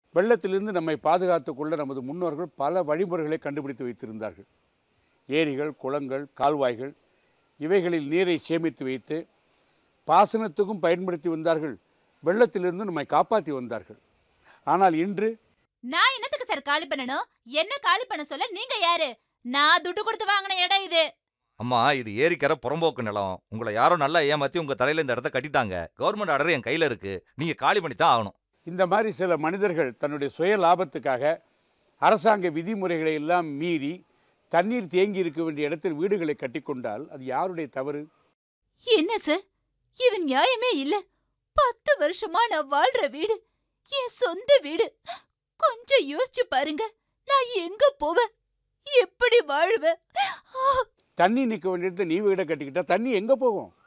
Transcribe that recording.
வெள்ளத்திலிருந்து நம்மை பாதுகாத்துக் கொள்ள நமது முன்னோர்கள் பல வழிமுறைகளை கண்டுபிடித்து வைத்திருந்தார்கள். ஏரிகள், குளங்கள், கால்வாய்கள் இவைகளில் நீரை சேமித்து வைத்து பாசனத்துக்கும் பயன்படுத்தி வந்தார்கள். வெள்ளத்திலிருந்து நம்மை காப்பாற்றி வந்தார்கள். ஆனால் இன்று நான் என்னத்துக்கு சார் காலி பண்ணணும்? என்ன காலி பண்ண சொல்ல நீங்க யாரு? நான் துட்டு கொடுத்து வாங்கின இடம் இது. அம்மா, இது ஏரிக்கரை புறம்போக்கு நிலம். உங்களை யாரோ நல்லா ஏமாத்தி உங்க தலையில இந்த இடத்த கட்டிட்டாங்க. கவர்மெண்ட் ஆர்டர் என் கையில இருக்கு. நீங்க காலி பண்ணித்தான் ஆகணும். இந்த மாதிரி சில மனிதர்கள் தன்னுடைய சுய லாபத்துக்காக அரசாங்க விதிமுறைகளை எல்லாம் மீறி தண்ணீர் தேங்கி இருக்க வேண்டிய இடத்தில் வீடுகளை கட்டிக்கொண்டால் அது யாருடைய தவறு? என்ன சார், இது நியாயமே இல்ல. 10 வருஷமா நான் வாழ்ற வீடு, என் சொந்த வீடு. கொஞ்சம் யோசிச்சு பாருங்க, நான் எங்க போவேன், எப்படி வாழுவேன்? தண்ணி நிற்க வேண்டிய இடத்துல நீ வீடை கட்டிக்கிட்டா தண்ணி எங்க போகும்?